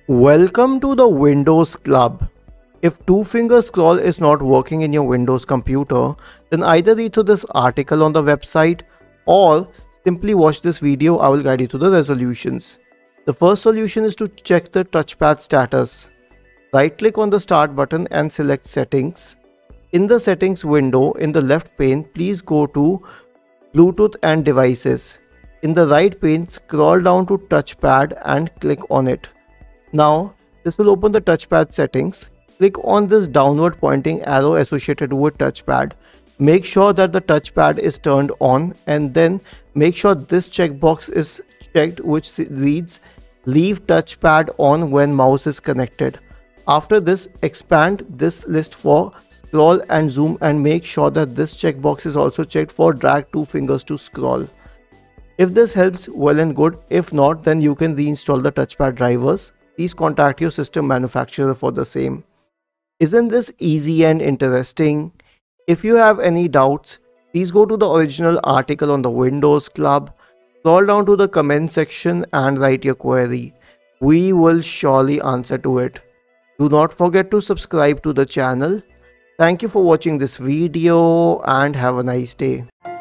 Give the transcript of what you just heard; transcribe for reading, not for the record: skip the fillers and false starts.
Welcome to the Windows Club. If two-finger scroll is not working in your Windows computer, then either read through this article on the website or simply watch this video. I will guide you to the resolutions. The first solution is to check the touchpad status. Right-click on the Start button and select Settings. In the Settings window in the left pane, please go to Bluetooth and Devices. In the right pane, scroll down to Touchpad and click on it. Now, this will open the touchpad settings. Click on this downward pointing arrow associated with touchpad. Make sure that the touchpad is turned on and then make sure this checkbox is checked which reads Leave touchpad on when mouse is connected. After this, expand this list for scroll and zoom and make sure that this checkbox is also checked for drag two fingers to scroll. If this helps, well and good. If not, then you can reinstall the touchpad drivers. Please contact your system manufacturer for the same. Isn't this easy and interesting? If you have any doubts, please go to the original article on the Windows Club, scroll down to the comment section and write your query. We will surely answer to it. Do not forget to subscribe to the channel. Thank you for watching this video and have a nice day.